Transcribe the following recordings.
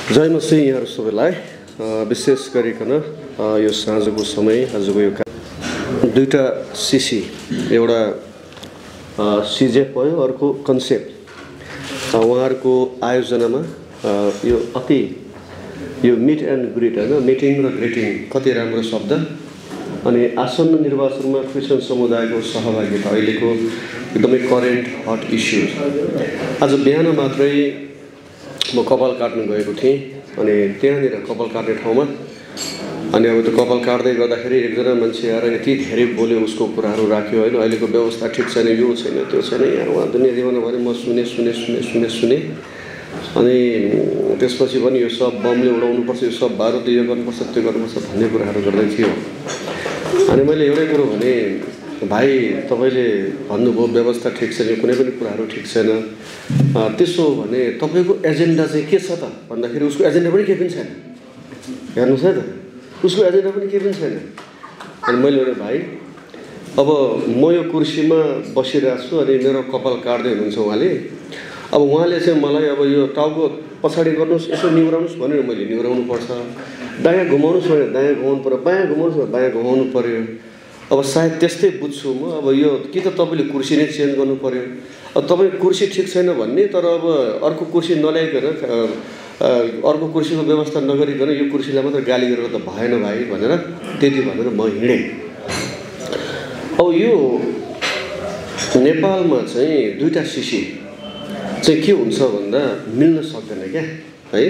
जय मसीह यहाँहरु सबैलाई विशेष गरिकन यो साँझको समय आजको यो दुईटा सिसी एउटा सिजेप भयो अर्को कन्सेप्ट उहाँहरुको आयोजनामा यो अति यो मिट एन्ड ग्रिट हैन मिटिङ र ग्रिटिङ कति राम्रो शब्द अनि आसन्न निर्वाचनमा क्रिस्चियन समुदायको सहभागिता अहिलेको एकदमै करेन्ट हट इस्यु आज बिहान मात्रै म कपाल काट्न गएको थिएँ अनि त्यहाँनिर कपाल काट्ने ठाउँमा अनि अब त्यो कपाल काट्दै गर्दाखेरि एकजना मान्छे आएर यति धेरै बोल्यो उसको कुराहरू राख्यो हैन अहिलेको व्यवस्था ठिक छैन यो छैन त्यो छैन यहाँ उहाँ दुनियाँ जीवनभरि म सुने अनि त्यसपछि पनि यो सब बमले उडाउनुपर्छ यो सब बारुद यो गर्नुपर्छ त्यो गर्नुपर्छ भन्ने कुराहरू गर्दै थियो अनि मैले एउटै कुरो भने भाइ तपाईले भन्नुभयो व्यवस्था ठिक छैन कुनै पनि कुराहरू ठिक छैन त्यसो भने तपाईको एजेन्डा चाहिँ के छ त भन्दाखेरि उसको एजेन्डा पनि केही पनि छैन हेर्नुस् है त उसको एजेन्डा पनि केही पनि छैन अनि मैले भने भाइ अब म यो कुर्सीमा बसिरहेको छु अनि मेरो कपाल काट्दै हुनुहुन्छ उहाँले अब उहाँले चाहिँ मलाई अब यो टाउको पछाडी गर्नुस् यसो निहुराउनुस् भनेर मैले निहुराउनु पर्छ दायाँ घुमाउनुस् भने दायाँ घुमाउनु पर्यो बायाँ घुमाउनुस् भने बायाँ घुमाउनु पर्यो अब सायद त्यस्तै बुझ्छु म अब यो कि त तपाईले कुर्सी नै चेन्ज गर्नु पर्यो अब तपाईको कुर्सी ठिक छैन भन्ने तर अब अर्को कुर्सी नल्याइकन अर्को कुर्सीको व्यवस्था नगरिकन यो कुर्सीलाई मात्र गाली गरेर त भएन भाइ भनेर त्यति भनेर म हिँडेँ अब यो नेपालमा चाहिँ दुईटा सिसी चाहिँ के हुन्छ भन्दा मिल्न सक्दैन क्या है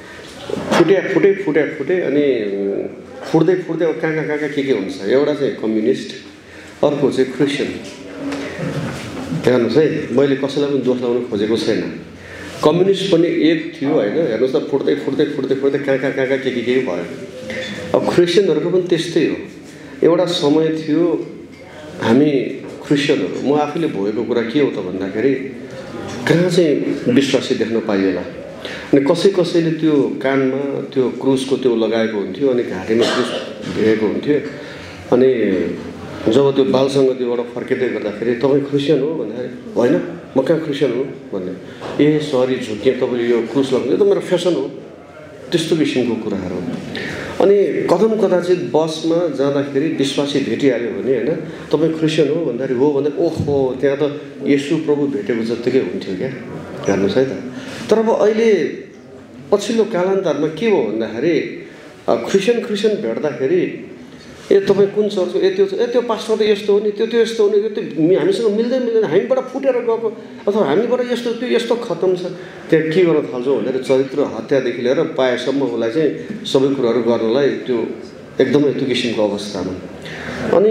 फुटे अनि फुट्दै कहाँ के हुन्छ एउटा चाहिँ कम्युनिस्ट अर्को चाहिँ क्रिस्चियन हेर्नुहोस् है मैले कसैलाई पनि दोष लगाउन खोजेको छैन कम्युनिस्ट पनि एक थियो हैन हेर्नुहोस् त फुट्दै कहाँ के भयो अब क्रिस्चियनहरुको पनि त्यस्तै हो एउटा समय थियो हामी क्रिस्चियनहरु म आफैले भोगेको कुरा के हो त भन्दाखेरि कहाँ चाहिँ विश्वासी देख्न पाइएला अनि कसैले त्यो कानमा त्यो क्रुसको त्यो लगाएको हुन्थ्यो अनि घाँटीमा क्रुस भिरेको हुन्थ्यो अनि जब त्यो बालसँग त्योबाट फर्किँदै गर्दाखेरि तपाईँ क्रिस्चियन हो भन्दाखेरि होइन म कहाँ क्रिस्चियन हो भन्ने ए सरी झुक्के तपाईँले यो क्रुस लगाउनु यो त मेरो फेसन हो त्यस्तो किसिमको कुराहरू अनि कदाचित बसमा जाँदाखेरि विश्वासी भेटिहाल्यो भने हैन तपाईँ क्रिस्चियन हो भन्दाखेरि हो भन्दा ओहो त्यहाँ त येशू प्रभु भेटेको जत्तिकै हुन्थ्यो क्या हेर्नुहोस् है त तर अब अहिले पछिल्लो कालान्तरमा के हो भन्दाखेरि क्रिस्चियन भेट्दाखेरि ए तपाईँ कुन चर्चको त्यो पास्टर त यस्तो हो नि त्यो यस्तो हो नि त्यो हामीसँग मिल्दैन हामीबाट फुटेर गएको अथवा हामीबाट यस्तो खत्तम छ त्यहाँ के गर्न थाल्छौँ भनेर चरित्र हत्यादेखि लिएर पाएसम्म उसलाई चाहिँ सबै कुराहरू गर्नलाई त्यो एकदमै त्यो किसिमको अवस्थामा अनि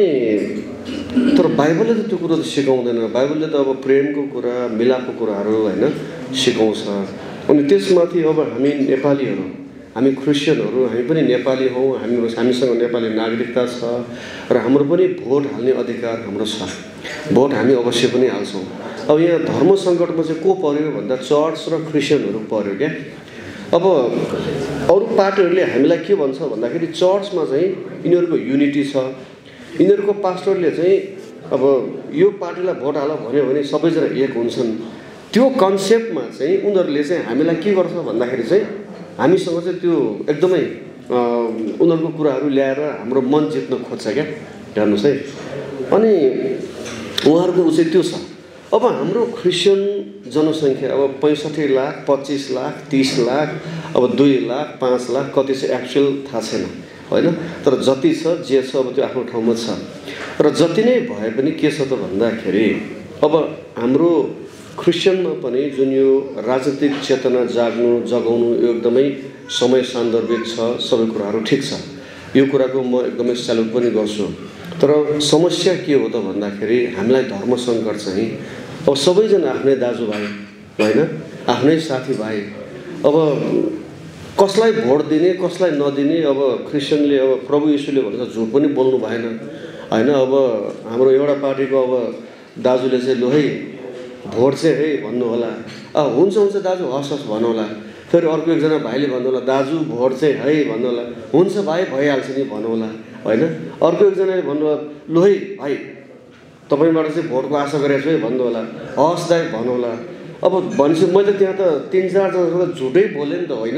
तर बाइबलले त त्यो कुरो त सिकाउँदैन बाइबलले त अब प्रेमको कुरा मिलापको कुराहरू हैन सिकाउँछ अनि त्यसमाथि अब हामी नेपालीहरू हामी क्रिस्चियनहरू हामी पनि नेपाली हौं हामीसँग नेपाली नागरिकता छ र हाम्रो पनि भोट हाल्ने अधिकार हाम्रो छ भोट हामी अवश्य पनि हाल्छौं अब यहाँ धर्म संकटमा चाहिँ को पर्यो भन्दा चर्च र क्रिस्चियनहरू पर्यो क्या अब अरु पार्टीहरूले हामीलाई के भन्छ भन्दाखेरि चर्चमा चाहिँ यिनीहरुको युनिटी छ यिनीहरुको पास्टरले चाहिँ अब यो पार्टीलाई भोट हाल भन्यो भने सबैजना एक हुन्छन् त्यो कन्सेप्टमा चाहिँ उनीहरुले चाहिँ हामीलाई के गर्छ भन्दाखेरि चाहिँ हामीसँग चाहिँ त्यो एकदमै उनीहरुको कुराहरू ल्याएर हाम्रो मन जित्न खोज्छ क्या हेर्नुस् है अनि उहाँहरुको चाहिँ त्यो छ अब हाम्रो क्रिस्चियन जनसंख्या अब 65 लाख 25 लाख 30 लाख अब 2 लाख 5 लाख कति चाहिँ एक्चुअल थाहा छैन हैन तर जति छ जे छ अब त्यो आफ्नो ठाउँमा छ र जति नै भए पनि के छ त भन्दाखेरि अब हाम्रो क्रिस्चियनमा पनि जुन यो राजनीतिक चेतना जगाउनु यो एकदमै समय सान्दर्भिक छ सबै कुराहरू ठीक छ यो कुराको म एकदमै स्यालुट पनि गर्छु तर समस्या के हो त भन्दाखेरि हामीलाई धर्म संकट चाहिँ अब सबैजना आफ्नै दाजुभाइ हैन आफ्नै साथीभाइ अब कसलाई भोट दिने कसलाई नदिने अब क्रिस्चियनले अब प्रभु येशूले भन्छ झुट पनि बोल्नु भएन हैन अब हाम्रो एउटा पार्टीको अब दाजुले चाहिँ लो है भोट चाहिँ है भन्नु होला हुन्छ दाजु हस् भन्नु होला फेरि अर्को एकजना भाइले भन्नु होला दाजु भोट चाहिँ है भन्नु होला हुन्छ भाइ भइहाल्छ नि भन्नु होला हैन अर्को एकजनाले भन्नु होला लो है भाइ तपाईबाट चाहिँ भोटको आशा गरेको छु है भन्नु होला हस् दाइ भन्नु होला अब भनेपछि मैले त्यहाँ त 3-4 जनासँग झुटै बोले नि त हैन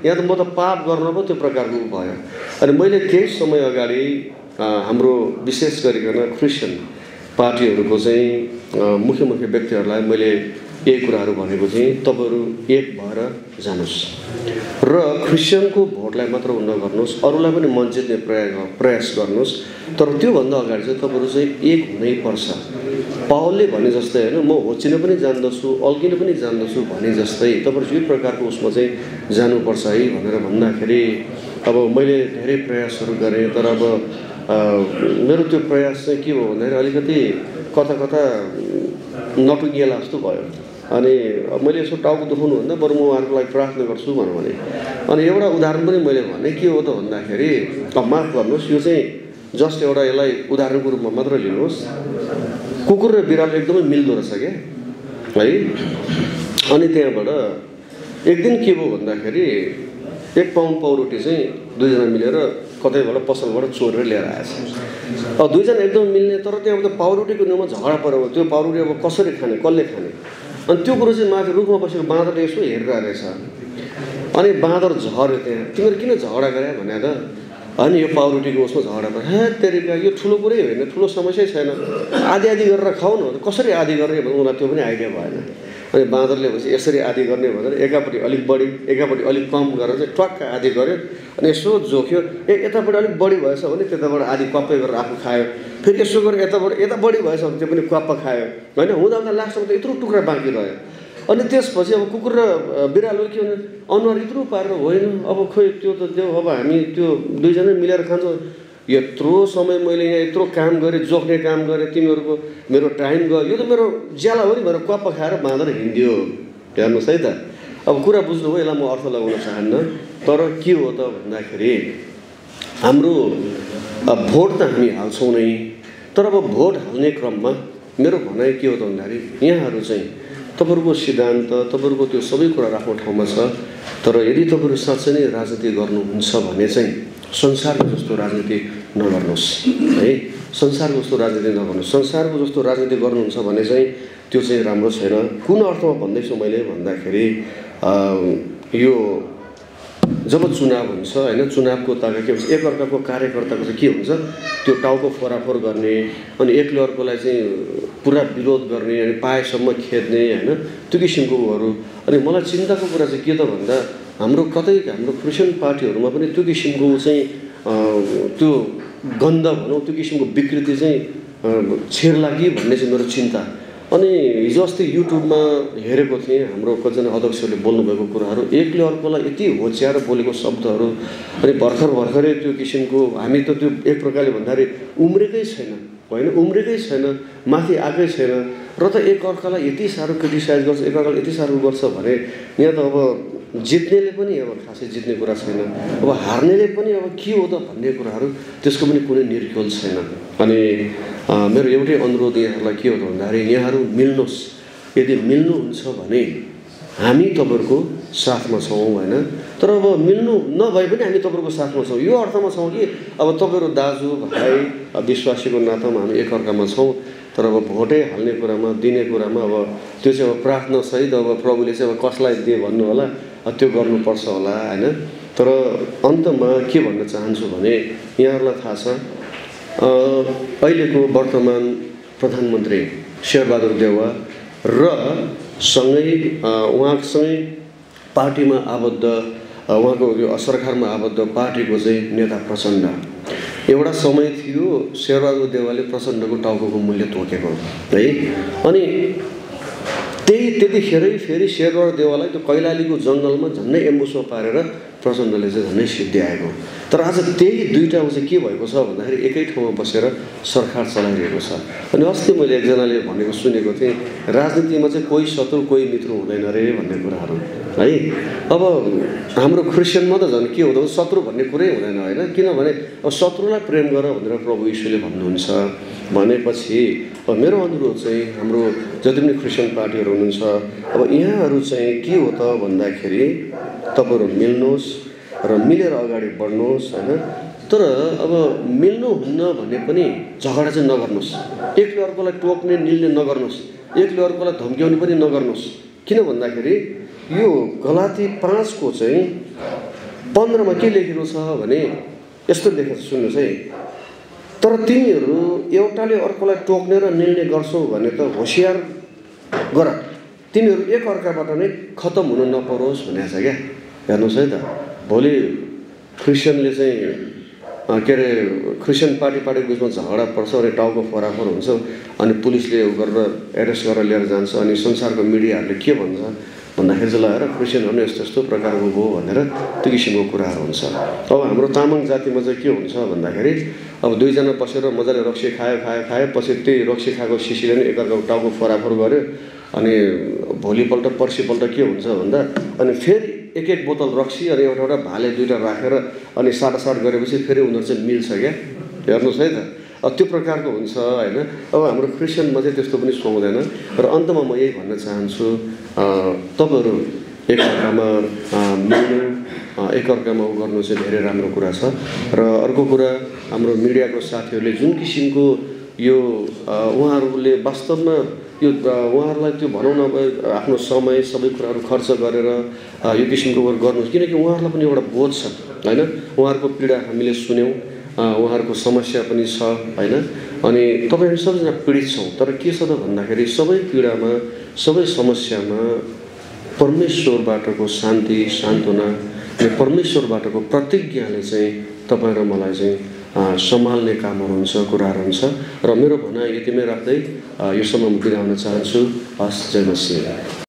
यहाँ त म त पाप गर्न पो त्यो प्रकारको भयो। अनि मैले केही समय अगाडि हाम्रो विशेष गरिकन क्रिस्चियन पार्टीहरूको चाहिँ मुख्य व्यक्तिहरूलाई मैले यही कुराहरू भनेको थिएँ, तपाईँहरू एक भएर जानुहोस् र क्रिस्चियनको भोटलाई मात्र नगर्नुहोस्, अरूलाई पनि मन जित्ने प्रयास गर्नुहोस्, तर त्योभन्दा अगाडि चाहिँ तपाईँहरू चाहिँ एक हुनै पर्छ। पावलले भने जस्तै होइन, म होचिन पनि जान्दछु, अल्किन पनि जान्दछु भने जस्तै तपाईँहरू यही प्रकारको उसमा चाहिँ जानुपर्छ है भनेर भन्दाखेरि अब मैले धेरै प्रयासहरू गरेँ, तर अब मेरो त्यो प्रयास चाहिँ के भयो भन्दाखेरि अलिकति कता कता नटुङ्गिएला जस्तो भयो। अनि मैले यसो टाउको दुखाउनुभन्दा बरु म उहाँहरूको लागि प्रार्थना गर्छु भने अनि एउटा उदाहरण पनि मैले भने के हो त भन्दाखेरि, माफ गर्नुहोस्, यो चाहिँ जस्ट एउटा यसलाई उदाहरणको रूपमा मात्र लिनुहोस्। कुकुर र बिरालो एकदमै मिल्दो रहेछ क्या है। अनि त्यहाँबाट एक दिन के भयो भन्दाखेरि 1 पाउन्ड पाउरोटी चाहिँ दुईजना मिलेर कतैबाट पसलबाट चोरेर लिएर आएछ। अब दुईजना एकदम मिल्ने, तर त्यहाँ पाउरोटीको नाउँमा झगडा पऱ्यो। त्यो पाउरोटी अब कसरी खाने, कसले खाने, अनि त्यो कुरो चाहिँ माथि रुखमा बसेको बाँदरले यसो हेरिरहेको रहेछ। अनि बाँदर झऱ्यो त्यहाँ, तिमीहरू किन झगडा गरे भने त, अनि यो पाउरोटीको उसमा झगडा पऱ्यो। हे तेरिका, यो ठुलो कुरै होइन, ठुलो समस्या छैन, आधी गरेर खाऊ न। कसरी आधी गर्ने भने उनीलाई त्यो पनि आइडिया भएन। अनि बाँदरले भनेपछि यसरी आधी गर्ने भनेर एकापट्टि अलिक बढी एकापट्टि अलिक कम गरेर चाहिँ ट्वाक्क आधी गर्यो। अनि यसो जोख्यो, यतापट्टि अलिक बढी भएछ भने त्यताबाट आधी क्वाप्पै गरेर आफू खायो, फेरि यसो गरेर यता बढी भएछ भने त्यो पनि क्वाप्प खायो होइन। हुँदा लास्टमा त यत्रो टुक्रा बाँकी रह्यो। अनि त्यसपछि अब कुकुर र बिरालो के भने अनुहार यत्रो पारेर होइन, अब खोइ त्यो त त्यो अब हामी त्यो दुईजना मिलेर खान्छौँ। यत्रो समय मैले यहाँ यत्रो काम गरेँ, जोख्ने काम गरेँ, तिमीहरूको मेरो टाइम गयो, यो त मेरो ज्याला हो नि भनेर क्वाप्प खाएर बाँदर हिँड्यो। हेर्नुहोस् है त, अब कुरा बुझ्नुभयो, यसलाई म अर्थ लगाउन चाहन्न। तर के हो त भन्दाखेरि हाम्रो भोट त हामी हाल्छौँ नै, तर अब भोट हाल्ने क्रममा मेरो भनाइ के हो त भन्दाखेरि यहाँहरू चाहिँ तपाईँहरूको सिद्धान्त, तपाईँहरूको त्यो सबै कुरा आफ्नो ठाउँमा छ, तर यदि तपाईँहरू साँच्चै नै राजनीति गर्नुहुन्छ भने चाहिँ संसारको जस्तो राजनीति नगर्नुहोस् है। संसारको जस्तो राजनीति नगर्नुहोस्। संसारको जस्तो राजनीति गर्नुहुन्छ भने चाहिँ त्यो चाहिँ राम्रो छैन। कुन अर्थमा भन्दैछु मैले भन्दाखेरि यो जब चुनाव हुन्छ होइन, चुनावको ताका के हुन्छ, एकअर्काको कार्यकर्ताको चाहिँ के हुन्छ, त्यो टाउको फोराफोर गर्ने, अनि एकले अर्कोलाई चाहिँ पुरा विरोध गर्ने, अनि पाएसम्म खेद्ने होइन, त्यो किसिमकोहरू। अनि मलाई चिन्ताको कुरा चाहिँ के त भन्दा हाम्रो क्रिस्चियन पार्टीहरूमा पनि त्यो किसिमको चाहिँ त्यो गन्ध भनौँ, त्यो किसिमको विकृति चाहिँ छेर्ला कि भन्ने चाहिँ मेरो चिन्ता। अनि हिजो अस्ति युट्युबमा हेरेको थिएँ, हाम्रो कतिजना अध्यक्षहरूले बोल्नुभएको कुराहरू, एकले अर्कोलाई यति होच्याएर बोलेको शब्दहरू, अनि भर्खरै त्यो किसिमको हामी त त्यो एक प्रकारले भन्दाखेरि उम्रेकै छैन होइन, उम्रेकै छैन, माथि आएकै छैन, र त एकअर्कालाई यति साह्रो क्रिटिसाइज गर्छ, एकअर्कालाई यति साह्रो गर्छ भने यहाँ त अब जित्नेले पनि अब खासै जित्ने कुरा छैन, अब हार्नेले पनि अब के हो त भन्ने कुराहरू, त्यसको पनि कुनै निर्ख्योल छैन। अनि मेरो एउटै अनुरोध यहाँहरूलाई के हो त भन्दाखेरि यहाँहरू मिल्नुहोस्। यदि मिल्नुहुन्छ भने हामी तपाईँहरूको साथमा छौँ होइन, तर अब मिल्नु नभए पनि हामी तपाईँहरूको साथमा छौँ, यो अर्थमा छौँ कि अब तपाईँहरू दाजु भाइ विश्वासीको नातामा हामी एकअर्कामा छौँ, तर अब भोटै हाल्ने कुरामा दिने कुरामा अब त्यो चाहिँ अब प्रार्थना सहित अब प्रभुले चाहिँ अब कसलाई दिए भन्नु होला, त्यो गर्नुपर्छ होला होइन। तर अन्तमा के भन्न चाहन्छु भने यहाँहरूलाई थाहा छ अहिलेको वर्तमान प्रधानमन्त्री शेरबहादुर देउवा र उहाँसँगै पार्टीमा आबद्ध, उहाँको यो सरकारमा आबद्ध पार्टीको चाहिँ नेता प्रचण्ड। एउटा समय थियो शेरबहादुर देउवाले प्रचण्डको टाउको मूल्य तोकेको है, अनि त्यतिखेरै फेरि शेरबहादुर देउवालाई त्यो कैलालीको जङ्गलमा झन्डै एम्बुसमा पारेर प्रचण्डले चाहिँ झन्डै सिद्ध्याएको। तर आज त्यही दुईवटा चाहिँ के भएको छ भन्दाखेरि एकै ठाउँमा बसेर सरकार चलाइरहेको छ। अनि अस्ति मैले एकजनाले भनेको सुनेको थिएँ, राजनीतिमा चाहिँ कोही शत्रु कोही मित्र हुँदैन रे भन्ने कुराहरू है। अब हाम्रो क्रिस्चियनमा त झन् के हुँदो शत्रु भन्ने कुरै हुँदैन होइन, किनभने अब शत्रुलाई प्रेम गर भनेर प्रभु यीशुले भन्नुहुन्छ भनेपछि अब मेरो अनुरोध चाहिँ हाम्रो जति पनि क्रिस्चियन पार्टीहरू हुनुहुन्छ, अब यहाँहरू चाहिँ के हो त भन्दाखेरि तपाईँहरू मिल्नुहोस् र मिलेर अगाडि बढ्नुहोस् होइन। तर अब मिल्नुहुन्न भने पनि झगडा चाहिँ नगर्नुहोस्, एकले अर्कोलाई टोक्ने निल्ने नगर्नुहोस्, एकले अर्कोलाई धम्क्याउने पनि नगर्नुहोस्। किन भन्दाखेरि यो गलाती 5 को चाहिँ 15 मा के लेखेको छ भने यस्तो लेखेको छ, सुन्नुहोस् है। तर तिमीहरू एउटाले अर्कोलाई टोक्ने र निल्ने गर्छौ भने त होशियार गर, तिमीहरू एक अर्काबाट नै खतम हुन नपरोस् भनेको छ क्या। हेर्नुहोस् है त, भोलि क्रिस्चियनले चाहिँ के अरे क्रिस्चियन पार्टीको बिचमा झगडा पर्छ अनि टाउको फराफर हुन्छ अनि पुलिसले गरेर एरेस्ट गरेर लिएर जान्छ अनि संसारको मिडियाहरूले के भन्छ भन्दाखेरि चाहिँ ल हेर क्रिस्चियनहरू यस्तो यस्तो प्रकारको हो भनेर त्यो किसिमको कुराहरू हुन्छ। अब हाम्रो तामाङ जातिमा चाहिँ के हुन्छ भन्दाखेरि अब दुईजना बसेर मजाले रक्सी खायो पछि त्यही रक्सी खाएको शिशीले नै एकअर्काको टाउको फराफर गर्यो अनि भोलिपल्ट पर्सिपल्ट के हुन्छ भन्दा अनि फेरि एक बोतल रक्सी अनि एउटा भाले दुईटा राखेर अनि साटासाट गरेपछि फेरि उनीहरू चाहिँ मिल्छ क्या। हेर्नुहोस् है त, त्यो प्रकारको हुन्छ होइन। अब हाम्रो क्रिस्चियनमा चाहिँ त्यस्तो पनि सुहाउँदैन। र अन्तमा म यही भन्न चाहन्छु, तपाईँहरू एकअर्कामा मिल्नु एकअर्कामा गर्नु चाहिँ धेरै राम्रो कुरा छ। र अर्को कुरा, हाम्रो मिडियाको साथीहरूले जुन किसिमको यो उहाँहरूले वास्तवमा यो उहाँहरूलाई त्यो भनौँ न आफ्नो समय सबै कुराहरू खर्च गरेर यो किसिमको गर्नुहोस्, किनकि उहाँहरूलाई पनि एउटा बोध छ होइन। उहाँहरूको पीडा हामीले सुन्यौँ, उहाँहरूको समस्या पनि छ होइन। अनि तपाईँ सबैजना पीडित छौँ, तर के छ त भन्दाखेरि सबै पीडामा सबै समस्यामा परमेश्वरबाटको शान्ति सान्त्वना अनि परमेश्वरबाटको प्रतिज्ञाले चाहिँ तपाईँ र मलाई चाहिँ सम्हाल्ने कामहरू हुन्छ, कुराहरू हुन्छ। र मेरो भनाइ यतिमै राख्दै यो समय म बिदा हुन चाहन्छु। हस्, जय मसीह।